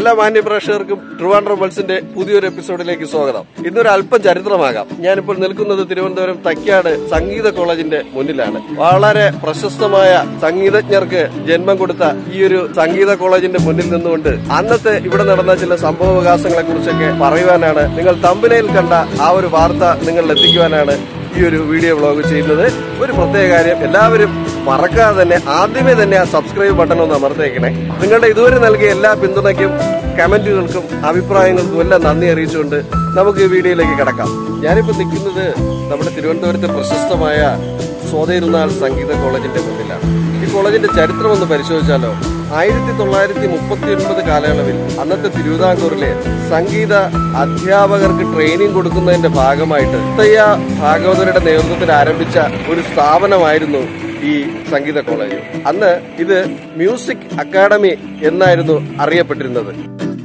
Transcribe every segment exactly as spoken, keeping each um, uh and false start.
എല്ലാ മാന്യ പ്രേക്ഷകർക്കും ട്രിവാൻഡ്രം പൾസിന്റെ പുതിയൊരു എപ്പിസോഡിലേക്ക് സ്വാഗതം. ഇന്നൊരു അല്പം ചരിത്രമാകാം. ഞാനിപ്പോൾ നിൽക്കുന്നത് തിരുവനന്തപുരം തൈക്കാട് സംഗീത കോളേജിന്റെ മുന്നിലാണ്. വളരെ പ്രശസ്തമായ സംഗീതജ്ഞർക്ക് ജന്മം കൊടുത്ത ഈ ഒരു സംഗീത കോളേജിന്റെ മുന്നിൽ നിന്നുകൊണ്ട് അന്നത്തെ ഇവിടെ നടന്ന ചില സംഭവവികാസങ്ങളെ കുറിച്ചൊക്കെ പറയുവാനാണ്, നിങ്ങൾ തമ്പനയിൽ കണ്ട ആ ഒരു വാർത്ത നിങ്ങളിൽ എത്തിക്കുവാനാണ് ഈ ഒരു വീഡിയോ വ്ലോഗ് ചെയ്യുന്നത്. ഒരു പ്രത്യേക കാര്യം, എല്ലാവരും മറക്കാതെ തന്നെ ആദ്യമേ തന്നെ ആ സബ്സ്ക്രൈബ് ബട്ടൺ ഒന്ന് അമർത്തേക്കണേ. നിങ്ങളുടെ ഇതുവരെ നൽകിയ എല്ലാ പിന്തുണയ്ക്കും കമന്റുകൾക്കും അഭിപ്രായങ്ങൾക്കും എല്ലാം നന്ദി അറിയിച്ചുകൊണ്ട് നമുക്ക് ഈ വീഡിയോയിലേക്ക് കടക്കാം. ഞാനിപ്പോൾ നിൽക്കുന്നത് നമ്മുടെ തിരുവനന്തപുരത്തെ പ്രശസ്തമായ tirunal സംഗീത കോളേജിന്റെ മുന്നിലാണ്. ഈ കോളേജിന്റെ ചരിത്രം ഒന്ന് പരിശോധിച്ചാലോ, ആയിരത്തി തൊള്ളായിരത്തി മുപ്പത്തി ഒൻപത് കാലയളവിൽ അന്നത്തെ തിരുവിതാംകൂറിലെ സംഗീത അധ്യാപകർക്ക് ട്രെയിനിങ് കൊടുക്കുന്നതിന്റെ ഭാഗമായിട്ട് തയ്യ ഭാഗവതരുടെ നേതൃത്വത്തിൽ ആരംഭിച്ച ഒരു സ്ഥാപനമായിരുന്നു ഈ സംഗീത കോളേജ്. അന്ന് ഇത് മ്യൂസിക് അക്കാദമി എന്നായിരുന്നു അറിയപ്പെട്ടിരുന്നത്.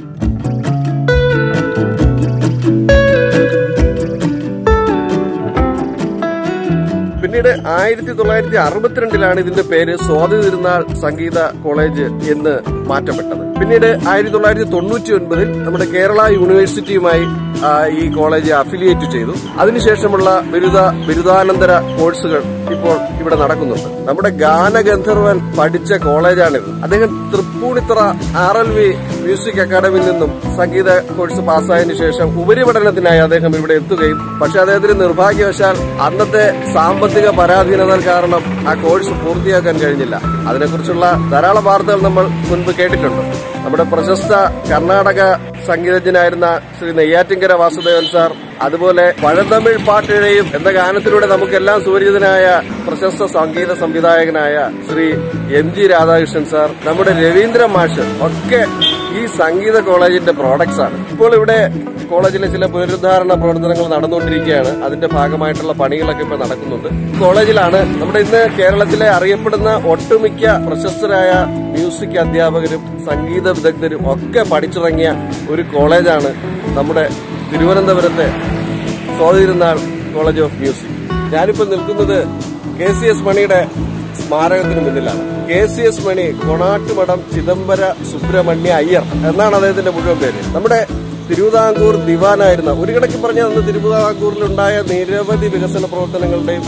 പിന്നീട് ആയിരത്തി തൊള്ളായിരത്തി അറുപത്തിരണ്ടിലാണ് ഇതിന്റെ പേര് സ്വാതി തിരുനാൾ സംഗീത കോളേജ് എന്ന് മാറ്റപ്പെട്ടത്. പിന്നീട് ആയിരത്തി തൊള്ളായിരത്തി തൊണ്ണൂറ്റി ഒൻപതിൽ നമ്മുടെ കേരള യൂണിവേഴ്സിറ്റിയുമായി ഈ കോളേജ് അഫിലിയേറ്റ് ചെയ്തു. അതിനുശേഷമുള്ള ബിരുദ ബിരുദാനന്തര കോഴ്സുകൾ ഇപ്പോൾ ഇവിടെ നടക്കുന്നുണ്ട്. നമ്മുടെ ഗാനഗന്ധർവൻ പഠിച്ച കോളേജാണിത്. അദ്ദേഹം Tripunithura R L V music അക്കാദമിയിൽ നിന്നും സംഗീത കോഴ്സ് പാസ്സായതിനു ശേഷം ഉപരിപഠനത്തിനായി അദ്ദേഹം ഇവിടെ എത്തുകയും, പക്ഷെ അദ്ദേഹത്തിന് നിർഭാഗ്യവശാൽ അന്നത്തെ സാമ്പത്തിക പരാധീനത കാരണം ആ കോഴ്സ് പൂർത്തിയാക്കാൻ കഴിഞ്ഞില്ല. അതിനെക്കുറിച്ചുള്ള ധാരാളം വാർത്തകൾ നമ്മൾ മുൻപ് കേട്ടിട്ടുണ്ട്. നമ്മുടെ പ്രശസ്ത കർണാടക സംഗീതജ്ഞനായിരുന്ന ശ്രീ നെയ്യാറ്റിങ്കര വാസുദേവൻ സാർ, അതുപോലെ പഴന്തമിഴ് പാട്ടിഴയും എന്ന ഗാനത്തിലൂടെ നമുക്കെല്ലാം സുപരിചിതനായ പ്രശസ്ത സംഗീത സംവിധായകനായ Shri M G Radhakrishnan sir, നമ്മുടെ രവീന്ദ്ര മാഷ് ഒക്കെ ഈ സംഗീത കോളേജിന്റെ പ്രോഡക്ട്സ് ആണ്. ഇപ്പോൾ ഇവിടെ കോളേജിലെ ചില പുനരുദ്ധാരണ പ്രവർത്തനങ്ങൾ നടന്നുകൊണ്ടിരിക്കുകയാണ്. അതിന്റെ ഭാഗമായിട്ടുള്ള പണികളൊക്കെ ഇപ്പോൾ നടക്കുന്നുണ്ട്. കോളേജിലാണ് നമ്മുടെ ഇന്ന് കേരളത്തിലെ അറിയപ്പെടുന്ന ഒട്ടുമിക്ക പ്രശസ്തരായ മ്യൂസിക് അധ്യാപകരും സംഗീത വിദഗ്ധരും ഒക്കെ പഠിച്ചിറങ്ങിയ ഒരു കോളേജാണ് നമ്മുടെ തിരുവനന്തപുരത്തെ Swathi Thirunal college of music. ഞാനിപ്പോൾ നിൽക്കുന്നത് കെ സി എസ് മണിയുടെ സ്മാരകത്തിന് മുന്നിലാണ്. K C S Mani Konattumadam Chidambara Subramania Iyer എന്നാണ് അദ്ദേഹത്തിന്റെ മുഴുവൻ പേര്. നമ്മുടെ തിരുവിതാംകൂർ ദിവാനായിരുന്ന, ഒരു കണക്കിൽ പറഞ്ഞാൽ അന്ന് തിരുവിതാംകൂറിലുണ്ടായ നിരവധി വികസന പ്രവർത്തനങ്ങളുടെയും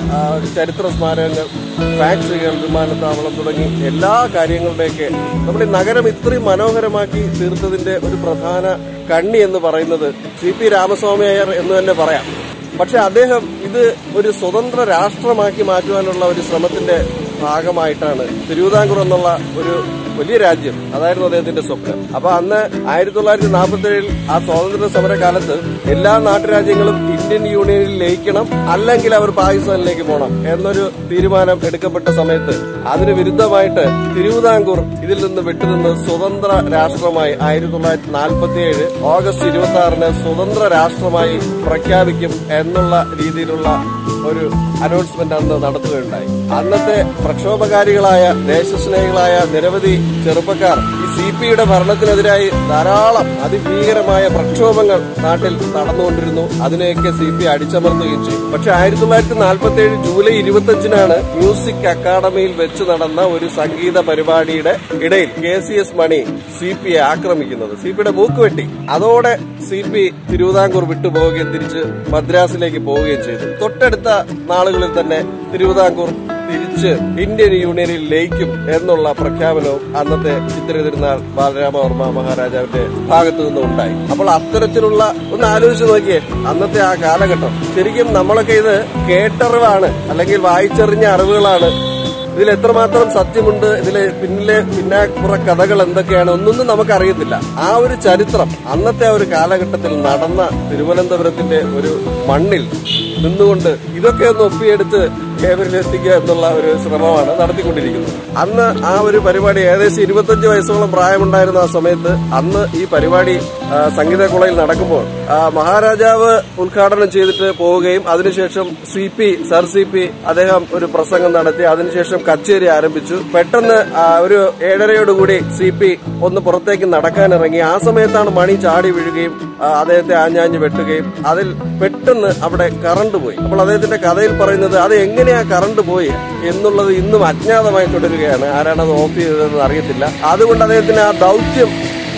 ചരിത്ര സ്മാരകങ്ങൾ, ഫാക്ടറികൾ, വിമാനത്താവളം തുടങ്ങി എല്ലാ കാര്യങ്ങളുടെയൊക്കെ നമ്മുടെ നഗരം ഇത്രയും മനോഹരമാക്കി തീർത്തതിന്റെ ഒരു പ്രധാന കണ്ണി എന്ന് പറയുന്നത് സി പി രാമസ്വാമി അയ്യർ എന്ന് തന്നെ പറയാം. പക്ഷെ അദ്ദേഹം ഇത് ഒരു സ്വതന്ത്ര രാഷ്ട്രമാക്കി മാറ്റുവാനുള്ള ഒരു ശ്രമത്തിന്റെ ഭാഗമായിട്ടാണ് തിരുവിതാംകൂർ എന്നുള്ള ഒരു വലിയ രാജ്യം, അതായിരുന്നു അദ്ദേഹത്തിന്റെ സ്വപ്നം. അപ്പൊ അന്ന് ആയിരത്തി തൊള്ളായിരത്തി നാൽപ്പത്തി ഏഴിൽ ആ സ്വാതന്ത്ര്യ സമര കാലത്ത് എല്ലാ നാട്ടുരാജ്യങ്ങളും ഇന്ത്യൻ യൂണിയനിൽ ലയിക്കണം, അല്ലെങ്കിൽ അവർ പാകിസ്ഥാനിലേക്ക് പോകണം എന്നൊരു തീരുമാനം എടുക്കപ്പെട്ട സമയത്ത് അതിന് വിരുദ്ധമായിട്ട് തിരുവിതാംകൂർ ഇതിൽ നിന്ന് വിട്ടുനിന്ന് സ്വതന്ത്ര രാഷ്ട്രമായി ആയിരത്തി തൊള്ളായിരത്തി നാൽപ്പത്തി ഏഴ് ഓഗസ്റ്റ് ഇരുപത്തി ആറിന് സ്വതന്ത്ര രാഷ്ട്രമായി പ്രഖ്യാപിക്കും എന്നുള്ള രീതിയിലുള്ള ഒരു അനൗൺസ്മെന്റ് അന്ന് നടത്തുകയുണ്ടായി. അന്നത്തെ പ്രക്ഷോഭകാരികളായ ദേശസ്നേഹികളായ നിരവധി ചെറുപ്പക്കാർ ഈ സി പിയുടെ ഭരണത്തിനെതിരായി ധാരാളം അതിഭീകരമായ പ്രക്ഷോഭങ്ങൾ നാട്ടിൽ നടന്നുകൊണ്ടിരുന്നു. അതിനെയൊക്കെ സി പി അടിച്ചമർത്തുകയും ചെയ്തു. പക്ഷെ ആയിരത്തി തൊള്ളായിരത്തി നാൽപ്പത്തി ഏഴ് ജൂലൈ ഇരുപത്തിയഞ്ചിനാണ് മ്യൂസിക് അക്കാദമിയിൽ വെച്ച് നടന്ന ഒരു സംഗീത പരിപാടിയുടെ ഇടയിൽ K C S Mani C പിയെ ആക്രമിക്കുന്നത്, സി പിയുടെ മൂക്ക് വെട്ടി. അതോടെ സി പി തിരുവിതാംകൂർ വിട്ടുപോവുകയും തിരിച്ച് മദ്രാസിലേക്ക് പോവുകയും ചെയ്തു. തൊട്ടടുത്ത നാളുകളിൽ തന്നെ തിരുവിതാംകൂർ തിരിച്ച് ഇന്ത്യൻ യൂണിയനിൽ ലയിക്കും എന്നുള്ള പ്രഖ്യാപനവും അന്നത്തെ ചിത്തിര തിരുനാൾ ബാലരാമവർമ്മ മഹാരാജാവിന്റെ ഭാഗത്തു നിന്നും ഉണ്ടായി. അപ്പോൾ അത്തരത്തിലുള്ള ഒന്ന് ആലോചിച്ച് നോക്കിയേ, അന്നത്തെ ആ കാലഘട്ടം ശരിക്കും നമ്മളൊക്കെ ഇത് കേട്ടറിവാണ്, അല്ലെങ്കിൽ വായിച്ചറിഞ്ഞ അറിവുകളാണ്. ഇതിൽ എത്രമാത്രം സത്യമുണ്ട്, ഇതിലെ പിന്നിലെ പിന്നാക്കുറ കഥകൾ എന്തൊക്കെയാണ്, ഒന്നൊന്നും നമുക്കറിയത്തില്ല. ആ ഒരു ചരിത്രം അന്നത്തെ ആ ഒരു കാലഘട്ടത്തിൽ നടന്ന തിരുവനന്തപുരത്തിന്റെ ഒരു മണ്ണിൽ നിന്നുകൊണ്ട് ഇതൊക്കെ ഒന്ന് ഒപ്പിയെടുത്ത് കേവലിലെത്തിക്കുക എന്നുള്ള ഒരു ശ്രമമാണ് നടത്തിക്കൊണ്ടിരിക്കുന്നത്. അന്ന് ആ ഒരു പരിപാടി ഏകദേശം ഇരുപത്തഞ്ച് വയസ്സോളം പ്രായമുണ്ടായിരുന്ന ആ സമയത്ത് അന്ന് ഈ പരിപാടി സംഗീത കോളേജിൽ നടക്കുമ്പോൾ മഹാരാജാവ് ഉദ്ഘാടനം ചെയ്തിട്ട് പോവുകയും അതിനുശേഷം C P sir C P അദ്ദേഹം ഒരു പ്രസംഗം നടത്തി. അതിനുശേഷം കച്ചേരി ആരംഭിച്ചു. പെട്ടെന്ന് ഒരു ഏഴരയോടുകൂടി സി പി ഒന്ന് പുറത്തേക്ക് നടക്കാനിറങ്ങി. ആ സമയത്താണ് മണി ചാടി വീഴുകയും അദ്ദേഹത്തെ ആഞ്ഞാഞ്ഞ് വെട്ടുകയും അതിൽ പെട്ടെന്ന് അവിടെ കറണ്ട് പോയി. അപ്പോൾ അദ്ദേഹത്തിന്റെ കഥയിൽ പറയുന്നത് അത് എങ്ങനെയാ കറണ്ട് പോയി എന്നുള്ളത് ഇന്നും അജ്ഞാതമായി തുടരുകയാണ്. ആരാണ് അത് ഓഫ് ചെയ്തതെന്ന് അറിയത്തില്ല. അതുകൊണ്ട് അദ്ദേഹത്തിന് ആ ദൗത്യം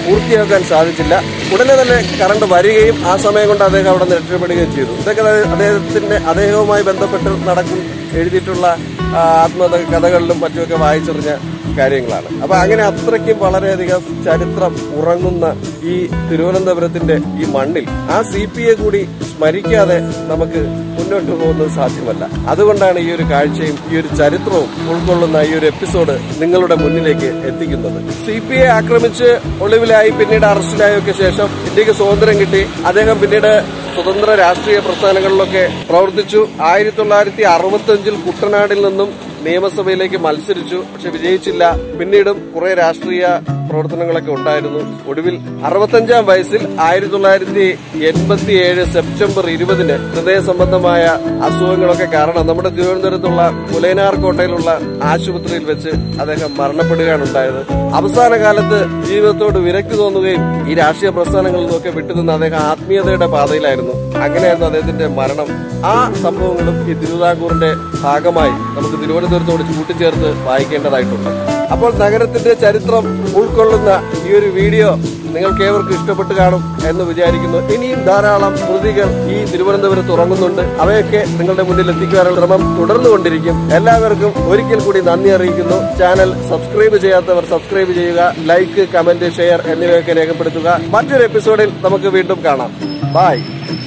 പൂർത്തിയാക്കാൻ സാധിച്ചില്ല. ഉടനെ തന്നെ കറണ്ട് വരികയും ആ സമയം കൊണ്ട് അദ്ദേഹം അവിടെ നിന്ന് രക്ഷപ്പെടുകയും ചെയ്തു. ഇതൊക്കെ അദ്ദേഹത്തിന്റെ അദ്ദേഹവുമായി ബന്ധപ്പെട്ട് നടക്കും എഴുതിയിട്ടുള്ള ആത്മകഥ കഥകളിലും മറ്റുമൊക്കെ വായിച്ചറിഞ്ഞ കാര്യങ്ങളാണ്. അപ്പൊ അങ്ങനെ അത്രയ്ക്കും വളരെയധികം ചരിത്രം ഉറങ്ങുന്ന ഈ തിരുവനന്തപുരത്തിന്റെ ഈ മണ്ണിൽ ആ സി പി ഐ കൂടി സ്മരിക്കാതെ നമുക്ക് മുന്നോട്ട് പോകുന്നത് സാധ്യമല്ല. അതുകൊണ്ടാണ് ഈ ഒരു കാഴ്ചയും ഈ ഒരു ചരിത്രവും ഉൾക്കൊള്ളുന്ന ഈ ഒരു എപ്പിസോഡ് നിങ്ങളുടെ മുന്നിലേക്ക് എത്തിക്കുന്നത്. സി പി ഐ ആക്രമിച്ച് ഒളിവിലായി പിന്നീട് അറസ്റ്റിലായൊക്കെ ശേഷം ഇന്ത്യക്ക് സ്വാതന്ത്ര്യം കിട്ടി. അദ്ദേഹം പിന്നീട് സ്വതന്ത്ര രാഷ്ട്രീയ പ്രസ്ഥാനങ്ങളിലൊക്കെ പ്രവർത്തിച്ചു. ആയിരത്തി തൊള്ളായിരത്തി അറുപത്തി അഞ്ചിൽ കുട്ടനാടിൽ നിന്നും നിയമസഭയിലേക്ക് മത്സരിച്ചു. പക്ഷെ വിജയിച്ചില്ല. പിന്നീടും കുറെ രാഷ്ട്രീയ പ്രവർത്തനങ്ങളൊക്കെ ഉണ്ടായിരുന്നു. ഒടുവിൽ അറുപത്തഞ്ചാം വയസ്സിൽ ആയിരത്തി തൊള്ളായിരത്തി എൺപത്തി ഏഴ് സെപ്റ്റംബർ ഇരുപതിന് ഹൃദയ സംബന്ധമായ അസുഖങ്ങളൊക്കെ കാരണം നമ്മുടെ തിരുവനന്തപുരത്തുള്ള പുലയനാർ കോട്ടയിലുള്ള ആശുപത്രിയിൽ വെച്ച് അദ്ദേഹം മരണപ്പെടുകയാണ് ഉണ്ടായത്. അവസാന കാലത്ത് ജീവിതത്തോട് വിരക്തി തോന്നുകയും ഈ രാഷ്ട്രീയ പ്രസ്ഥാനങ്ങളിൽ നിന്നൊക്കെ വിട്ടുനിന്ന് അദ്ദേഹം ആത്മീയതയുടെ പാതയിലായിരുന്നു. അങ്ങനെയായിരുന്നു അദ്ദേഹത്തിന്റെ മരണം. ആ സംഭവങ്ങളും ഈ തിരുവിതാംകൂറിന്റെ ഭാഗമായി നമുക്ക് തിരുവനന്തപുരത്തോട് കൂട്ടിച്ചേർത്ത് വായിക്കേണ്ടതായിട്ടുണ്ട്. അപ്പോൾ നഗരത്തിന്റെ ചരിത്രം ഉൾക്കൊള്ളുന്ന ഈ ഒരു വീഡിയോ നിങ്ങൾക്ക് ഏവർക്കും ഇഷ്ടപ്പെട്ട് കാണും എന്ന് വിചാരിക്കുന്നു. ഇനിയും ധാരാളം കൃതികൾ ഈ തിരുവനന്തപുരത്ത് ഉറങ്ങുന്നുണ്ട്. അവയൊക്കെ നിങ്ങളുടെ മുന്നിൽ എത്തിക്കുവാനുള്ള ശ്രമം തുടർന്നുകൊണ്ടിരിക്കും. എല്ലാവർക്കും ഒരിക്കൽ കൂടി നന്ദി അറിയിക്കുന്നു. ചാനൽ സബ്സ്ക്രൈബ് ചെയ്യാത്തവർ സബ്സ്ക്രൈബ് ചെയ്യുക, ലൈക്ക്, കമന്റ്, ഷെയർ എന്നിവയൊക്കെ രേഖപ്പെടുത്തുക. മറ്റൊരു എപ്പിസോഡിൽ നമുക്ക് വീണ്ടും കാണാം. ബൈ.